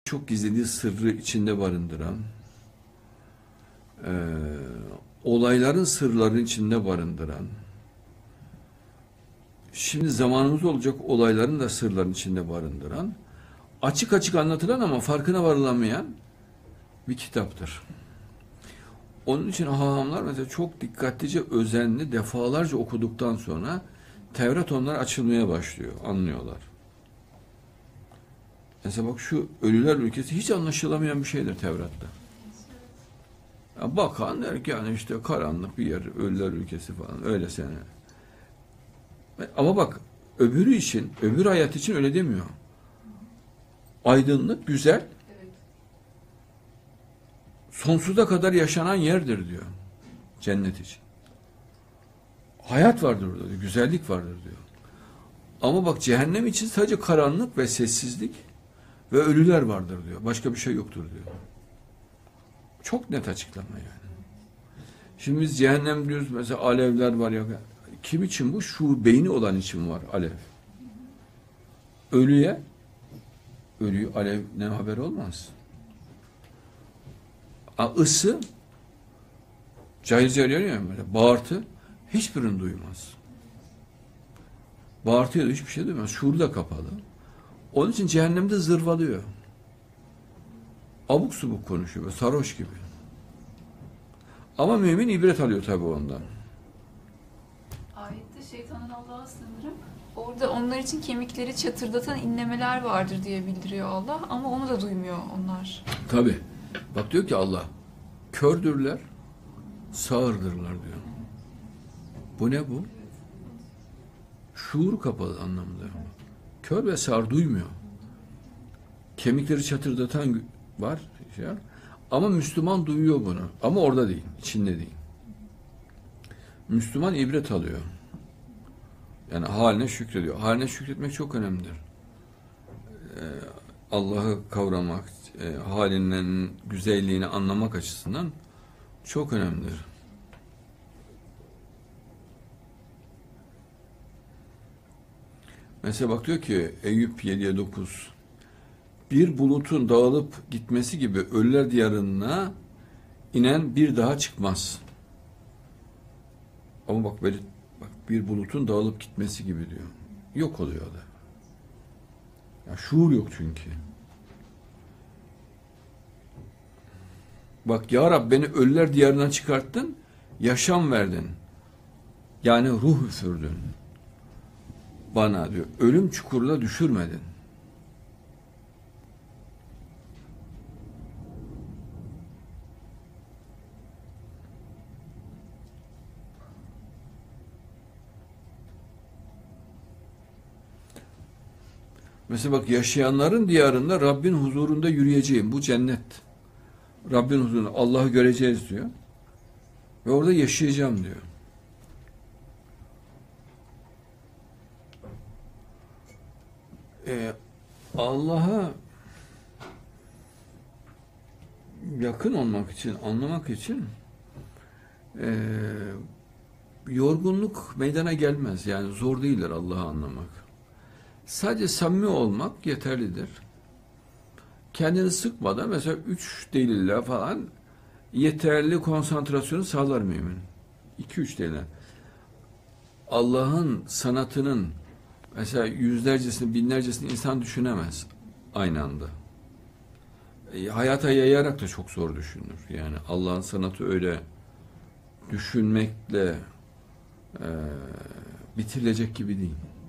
çok gizlediği sırrı içinde barındıran, olayların sırlarını içinde barındıran, şimdi zamanımız olacak olayların da sırlarını içinde barındıran, açık açık anlatılan ama farkına varılamayan bir kitaptır. Onun için hahamlar mesela çok dikkatlice, özenli, defalarca okuduktan sonra Tevrat onlara açılmaya başlıyor, anlıyorlar. Mesela bak şu ölüler ülkesi hiç anlaşılamayan bir şeydir Tevrat'ta. Ya bakan der ki yani işte karanlık bir yer, ölüler ülkesi falan öyle sene. Ama bak öbürü için, öbür hayat için öyle demiyor. Aydınlık, güzel, sonsuza kadar yaşanan yerdir diyor. Cennet için. Hayat vardır orada diyor, güzellik vardır diyor. Ama bak cehennem için sadece karanlık ve sessizlik ve ölüler vardır diyor. Başka bir şey yoktur diyor. Çok net açıklama yani. Şimdi biz cehennem diyoruz mesela alevler var ya. Kim için bu? Şu beyni olan için var alev. Ölüyü alev ne haber olmaz. Isı cayır cayır yanıyor ya böyle. Bağırtı hiçbirini duymaz. Bağırtıya da hiçbir şey duymaz. Şuuru da kapalı. Onun için cehennemde zırvalıyor. Abuk subuk konuşuyor. Böyle sarhoş gibi. Ama mümin ibret alıyor tabii ondan. Ayette şeytanın Allah'a sanırım. Orada onlar için kemikleri çatırdatan inlemeler vardır diye bildiriyor Allah. Ama onu da duymuyor onlar. Tabii. Bak diyor ki Allah, kördürler, sağırdırlar diyor. Bu ne bu? Şuur kapalı anlamında. Kör ve sağır duymuyor. Kemikleri çatırdatan var. Ama Müslüman duyuyor bunu. Ama orada değil, içinde değil. Müslüman ibret alıyor. Yani haline şükrediyor. Haline şükretmek çok önemlidir. Allah'ı kavramak, halinin güzelliğini anlamak açısından çok önemlidir. Mesela bak diyor ki Eyüp 7'ye 9 bir bulutun dağılıp gitmesi gibi ölüler diyarına inen bir daha çıkmaz. Ama bak böyle bir bulutun dağılıp gitmesi gibi diyor. Yok oluyor da. Ya şuur yok çünkü. Bak ya Rab beni ölüler diyarına çıkarttın, yaşam verdin. Yani ruh üfürdün. Bana diyor, ölüm çukuruna düşürmedin. Mesela bak yaşayanların diyarında Rabbin huzurunda yürüyeceğim. Bu cennet. Rabbin huzurunda Allah'ı göreceğiz diyor. Ve orada yaşayacağım diyor. Allah'a yakın olmak için, anlamak için yorgunluk meydana gelmez. Yani zor değildir Allah'ı anlamak. Sadece samimi olmak yeterlidir. Kendini sıkmadan mesela 3 delille falan yeterli konsantrasyonu sağlar mümin. 2-3 delille. Allah'ın sanatının mesela yüzlercesini, binlercesini insan düşünemez aynı anda. Hayata yayarak da çok zor düşünür. Yani Allah'ın sanatı öyle düşünmekle bitirilecek gibi değil.